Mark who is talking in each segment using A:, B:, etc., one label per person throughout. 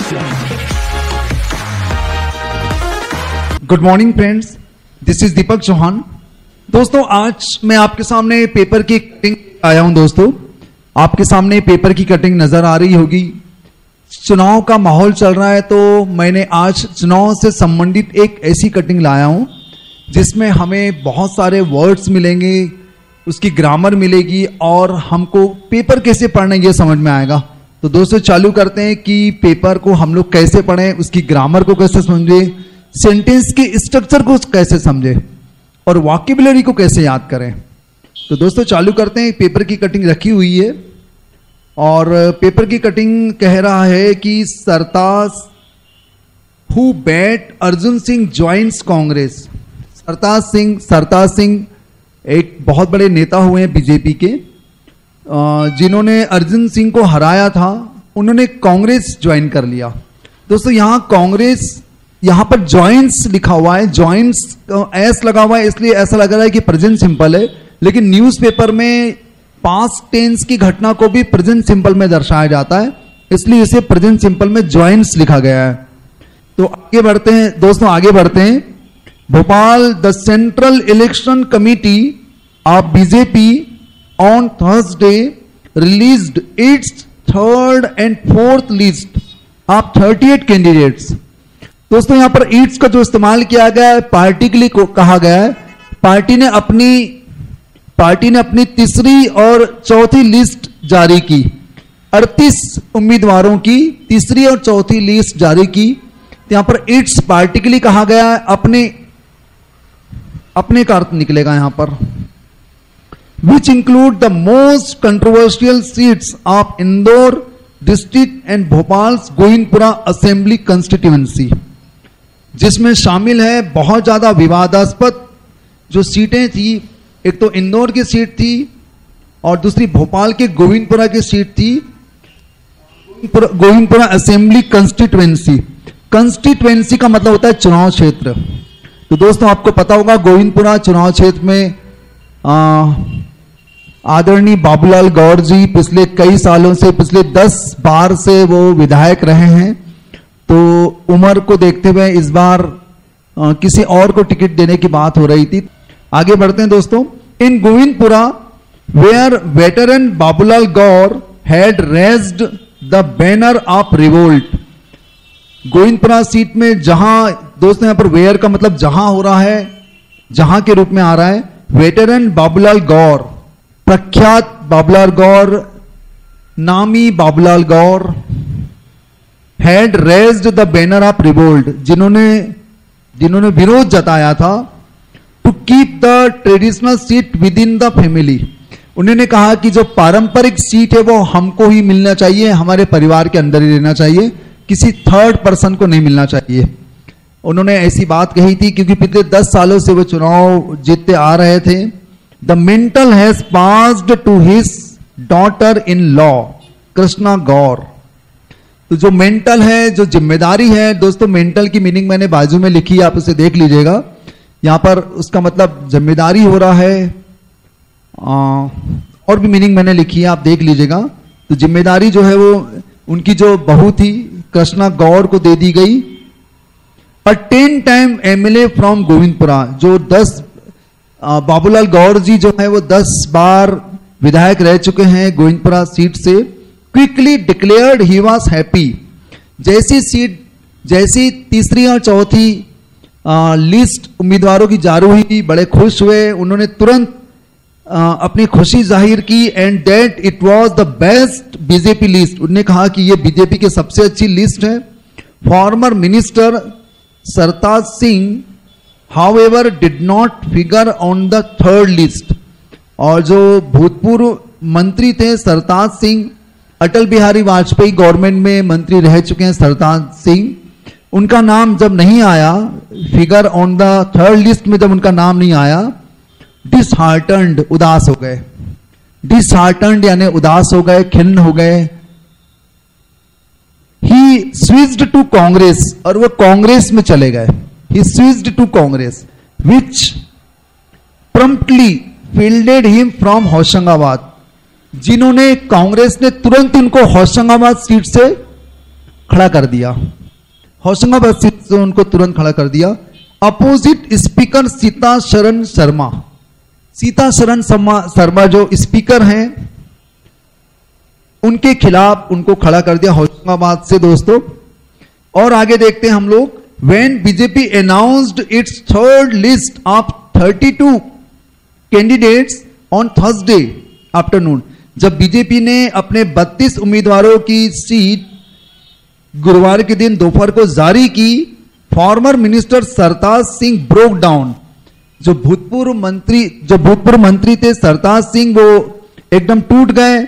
A: Good morning friends, this is Deepak Chauhan. दोस्तों, आज मैं आपके सामने पेपर की कटिंग आया हूं। दोस्तों, आपके सामने पेपर की कटिंग नजर आ रही होगी। चुनाव का माहौल चल रहा है, तो मैंने आज चुनाव से संबंधित एक ऐसी कटिंग लाया हूं जिसमें हमें बहुत सारे वर्ड्स मिलेंगे, उसकी ग्रामर मिलेगी और हमको पेपर कैसे पढ़ना है ये समझ में आएगा। तो दोस्तों, चालू करते हैं कि पेपर को हम लोग कैसे पढ़ें, उसकी ग्रामर को कैसे समझे, सेंटेंस के स्ट्रक्चर को कैसे समझे और वोकैबुलरी को कैसे याद करें। तो दोस्तों, चालू करते हैं। पेपर की कटिंग रखी हुई है और पेपर की कटिंग कह रहा है कि Sartaj who beat Arjun Singh joins Congress. Sartaj Singh एक बहुत बड़े नेता हुए हैं बीजेपी के, जिन्होंने अर्जुन सिंह को हराया था। उन्होंने कांग्रेस ज्वाइन कर लिया। दोस्तों, यहाँ कांग्रेस, यहाँ पर जॉइंट्स लिखा हुआ है, जॉइंट्स एस लगा हुआ है, इसलिए ऐसा लग रहा है कि प्रेजेंट सिंपल है, लेकिन न्यूज़पेपर में पास्ट टेंस की घटना को भी प्रेजेंट सिंपल में दर्शाया जाता है, इसलिए इसे प्रेजेंट सिंपल में जॉइंट्स लिखा गया है। तो आगे बढ़ते हैं दोस्तों, आगे बढ़ते हैं। Bhopal, the central election committee of BJP on Thursday released its third and fourth list of 38 candidates. दोस्तों, यहां पर ईट्स का जो इस्तेमाल किया गया है पार्टी के लिए कहा गया है। पार्टी ने अपनी तीसरी और चौथी लिस्ट जारी की। 38 उम्मीदवारों की तीसरी और चौथी लिस्ट जारी की। तो यहां पर ईट्स पार्टी के लिए कहा गया है, अपने का अर्थ निकलेगा यहां पर, which include the most controversial seats of Indore district and Bhopal Govindpura assembly constituency, जिसमें शामिल है बहुत ज्यादा विवादास्पद जो सीटें थी। एक तो इंदौर की सीट थी और दूसरी भोपाल के गोविंदपुरा की सीट थी, गोविंदपुरा असेंबली कंस्टिट्यूएंसी। कंस्टिट्यूएंसी का मतलब होता है चुनाव क्षेत्र। तो दोस्तों, आपको पता होगा गोविंदपुरा चुनाव क्षेत्र में आदरणीय बाबूलाल गौर जी पिछले कई सालों से, पिछले 10 बार से वो विधायक रहे हैं। तो उम्र को देखते हुए इस बार किसी और को टिकट देने की बात हो रही थी। आगे बढ़ते हैं दोस्तों। In Govindpura where veteran Babulal Gaur had raised the banner of revolt. Govindpura seat में जहां, दोस्तों यहां पर वेयर का मतलब जहां हो रहा है, जहां के रूप में आ रहा है। वेटरन बाबूलाल गौर, प्रख्यात बाबूलाल गौर, नामी Babulal Gaur, had raised the banner of revolt, जिन्होंने विरोध जताया था, to keep the traditional seat within the family. उन्होंने कहा कि जो पारंपरिक सीट है वो हमको ही मिलना चाहिए, हमारे परिवार के अंदर ही रहना चाहिए, किसी थर्ड पर्सन को नहीं मिलना चाहिए। उन्होंने ऐसी बात कही थी क्योंकि पिछले 10 सालों से वो चुनाव जीतते आ रहे थे। The mantle has passed to his daughter in law Krishna Gaur. तो जो मेंटल है, जो जिम्मेदारी है, दोस्तों मेंटल की मीनिंग मैंने बाजू में लिखी है, आप उसे देख लीजिएगा। यहां पर उसका मतलब जिम्मेदारी हो रहा है, और भी मीनिंग मैंने लिखी है, आप देख लीजिएगा। तो जिम्मेदारी जो है वो उनकी जो बहू थी कृष्णा गौर को दे दी गई। और 10 टाइम एमएलए फ्रॉम गोविंदपुरा, जो 10 बाबूलाल गौर जी जो है वो 10 बार विधायक रह चुके हैं गोविंदपुरा सीट से। Quickly declared he was happy. जैसी तीसरी और चौथी लिस्ट उम्मीदवारों की जारी हुई, बड़े खुश हुए। उन्होंने तुरंत अपनी खुशी जाहिर की, and that it was the best BJP list. उन्होंने कहा कि ये बीजेपी की सबसे अच्छी लिस्ट है। Former minister Sartaj Singh however did not figure on the third list. और जो भूतपूर्व मंत्री थे सरताज सिंह, अटल बिहारी वाजपेयी गवर्नमेंट में मंत्री रह चुके हैं सरताज सिंह, उनका नाम जब नहीं आया figure on the third list में, जब उनका नाम नहीं आया, डिसहार्टन्ड, उदास हो गए। डिसहार्टन्ड यानी उदास हो गए, खिन्न हो गए। ही स्विच्ड टू कांग्रेस, और वो कांग्रेस में चले गए। He switched to Congress which promptly fielded him from Hoshangabad, जिन्होंने, कांग्रेस ने तुरंत इनको होशंगाबाद सीट से खड़ा कर दिया, होशंगाबाद सीट से उनको तुरंत खड़ा कर दिया। अपोजिट स्पीकर सीता शरण शर्मा, सीता शरण शर्मा जो स्पीकर हैं उनके खिलाफ उनको खड़ा कर दिया होशंगाबाद से दोस्तों। और आगे देखते हैं हम लोग। When BJP announced its third list of 32 candidates on Thursday afternoon, जब बीजेपी ने अपने 32 उम्मीदवारों की सीट गुरुवार के दिन दोपहर को जारी की, former minister Sartaj Singh broke down, जो भूतपूर्व मंत्री थे सरताज सिंह, वो एकदम टूट गए।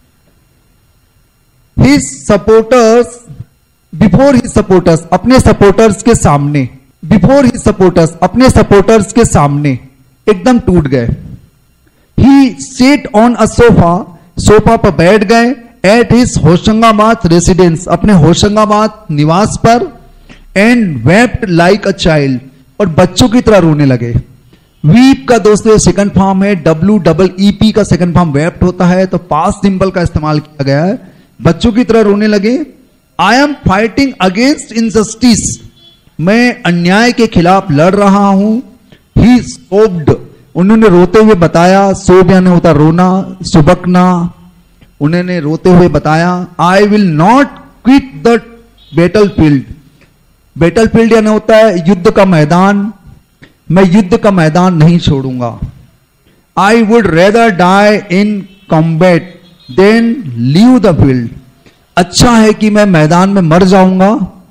A: His supporters, before his supporters, अपने सपोर्टर्स के सामने, before his supporters, अपने सपोर्टर्स के सामने एकदम टूट गए। He sat on a sofa, sofa पर बैठ गए। At his होशंगाबाद residence, अपने होशंगाबाद निवास पर, and wept like a child, और बच्चों की तरह रोने लगे। वीप का दोस्तों सेकंड फॉर्म है, WEEP का सेकंड फॉर्म वेप्ट होता है, तो पास्ट सिंबल का इस्तेमाल किया गया है। बच्चों की तरह रोने लगे। I am fighting against injustice, मैं अन्याय के खिलाफ लड़ रहा हूं। ही सोब्ड, उन्होंने रोते हुए बताया, सोब यानी होता रोना, सुबकना, उन्होंने रोते हुए बताया। I will not quit the battle field, battle field यानी होता है युद्ध का मैदान, मैं युद्ध का मैदान नहीं छोड़ूंगा। I would rather die in combat than leave the field, अच्छा है कि मैं मैदान में मर जाऊंगा,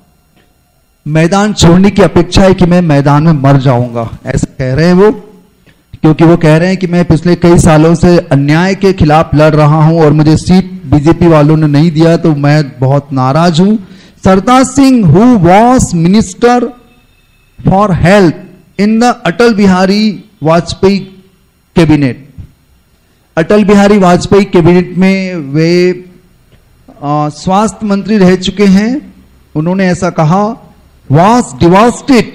A: मैदान छोड़ने की अपेक्षा है कि मैं मैदान में मर जाऊंगा, ऐसा कह रहे हैं वो। क्योंकि वो कह रहे हैं कि मैं पिछले कई सालों से अन्याय के खिलाफ लड़ रहा हूं और मुझे सीट बीजेपी वालों ने नहीं दिया, तो मैं बहुत नाराज हूं। Sartaj Singh who was minister for health in the Atal Bihari Vajpayee cabinet, Atal Bihari Vajpayee cabinet में वे स्वास्थ्य मंत्री रह चुके हैं। उन्होंने ऐसा कहा, वॉज डिवास्टेड,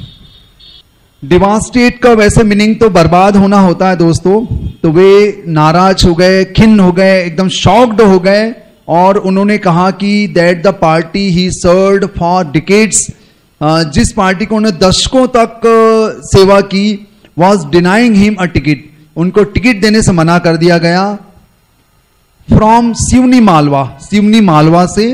A: डिवास्टेड का वैसे मीनिंग तो बर्बाद होना होता है दोस्तों, तो वे नाराज हो गए, खिन्न हो गए, एकदम शॉक्ड हो गए, और उन्होंने कहा कि that the party he served for decades, जिस पार्टी को उन्होंने दशकों तक सेवा की, was denying him a ticket, उनको टिकट देने से मना कर दिया गया। फ्रॉम सिवनी मालवा, सिवनी मालवा से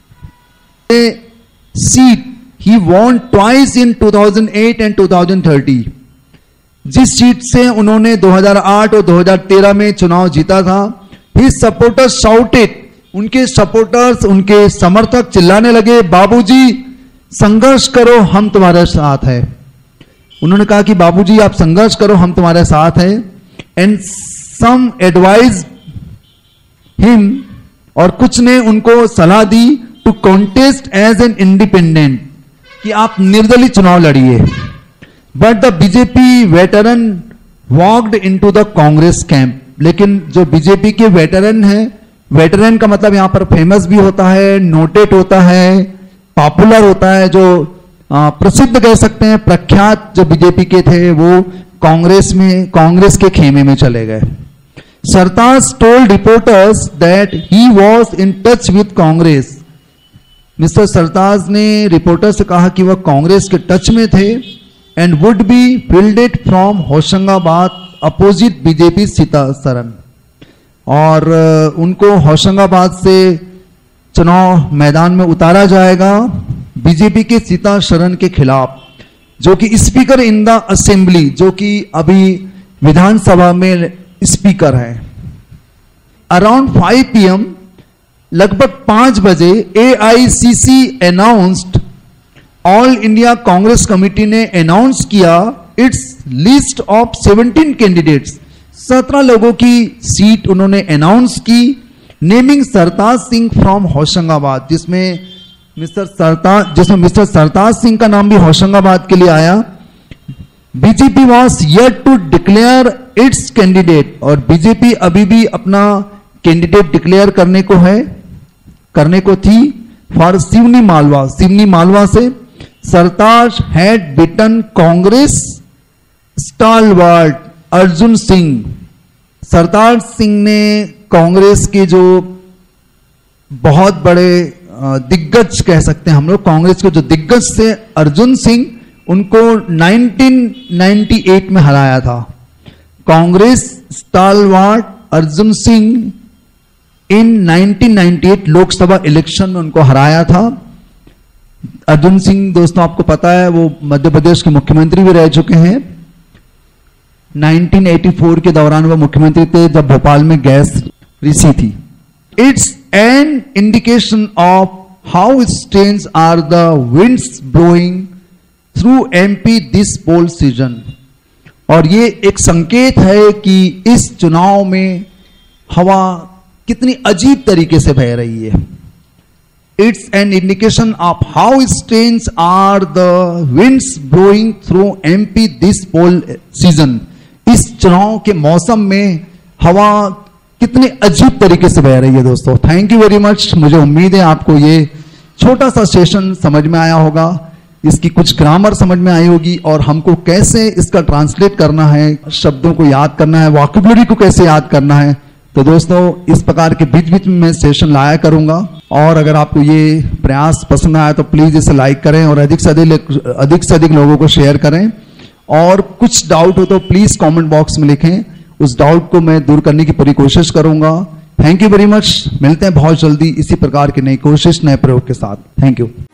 A: seat he won twice in 2008 and 2030, जिस सीट से उन्होंने 2008 और 2013 में चुनाव जीता था। हिज सपोर्टर्स शाउटेड, उनके सपोर्टर्स, उनके समर्थक चिल्लाने लगे, बाबूजी संघर्ष करो, हम तुम्हारे साथ है। उन्होंने कहा कि बाबूजी आप संघर्ष करो, हम तुम्हारे साथ है। एंड सम एडवाइज हिम, और कुछ ने उनको सलाह दी, to contest as an independent, कि आप निर्दलीय चुनाव लड़िए। But the BJP veteran walked into the Congress camp, लेकिन जो बीजेपी के वेटरन हैं, वेटरन का मतलब यहां पर फेमस भी होता है, नोटेड होता है, पॉपुलर होता है, जो प्रसिद्ध कह सकते हैं, प्रख्यात जो बीजेपी के थे, वो कांग्रेस के खेमे में चले गए। Sartaj told reporters that he was in touch with Congress, mister Sartaj ने रिपोर्टर से कहा कि वह कांग्रेस के टच में थे। And would be fielded from Hoshangabad opposite BJP Sita Sharan, और उनको होशंगाबाद से चुनाव मैदान में उतारा जाएगा बीजेपी के सीता शरण के खिलाफ, जो कि स्पीकर इन द असेंबली, जो कि अभी विधानसभा में स्पीकर है। अराउंड 5 PM, लगभग 5 बजे AICC announced, all India Congress committee ने अनाउंस किया इट्स लिस्ट ऑफ 17 कैंडिडेट्स, 17 लोगों की सीट उन्होंने अनाउंस की। नेमिंग सरताज सिंह फ्रॉम होशंगाबाद, जिसमें मिस्टर सरताज सिंह का नाम भी होशंगाबाद के लिए आया। BJP was yet to declare its candidate, और बीजेपी अभी भी अपना कैंडिडेट डिक्लेयर करने को थी। फॉर सिवनी मालवा, सिवनी मालवा से Sartaj had beaten Congress stalwart Arjun Singh, Sartaj Singh ने कांग्रेस के जो बहुत बड़े दिग्गज कह सकते हैं हम लोग, कांग्रेस के जो दिग्गज थे अर्जुन सिंह, उनको 1998 में हराया था। Congress stalwart Arjun Singh in 1998 Lok Sabha election में उनको हराया था। अर्जुन सिंह दोस्तों आपको पता है वो मध्य प्रदेश के मुख्यमंत्री भी रह चुके हैं। 1984 के दौरान वो मुख्यमंत्री थे जब भोपाल में गैस रिसी थी। It's an indication of how strange are the winds blowing through MP this poll season. और ये एक संकेत है कि इस चुनाव में हवा कितनी अजीब तरीके से बह रही है। It's an indication of how strange are the winds blowing through MP this poll season. इस चुनाव के मौसम में हवा कितनी अजीब तरीके से बह रही है दोस्तों। Thank you very much. मुझे उम्मीद है आपको ये छोटा सा सेशन समझ में आया होगा, इसकी कुछ ग्रामर समझ में आई होगी और हमको कैसे इसका ट्रांसलेट करना है, शब्दों को याद करना है, वोकैबुलरी को कैसे याद करना है। तो दोस्तों इस प्रकार के बीच बीच में मैं सेशन लाया करूंगा और अगर आपको ये प्रयास पसंद आया तो प्लीज इसे लाइक करें और अधिक से अधिक लोगों को शेयर करें। और कुछ डाउट हो तो प्लीज कमेंट बॉक्स में लिखें, उस डाउट को मैं दूर करने की पूरी कोशिश करूंगा। Thank you very much. मिलते हैं बहुत जल्दी इसी प्रकार की नई कोशिश, नए प्रयोग के साथ। Thank you.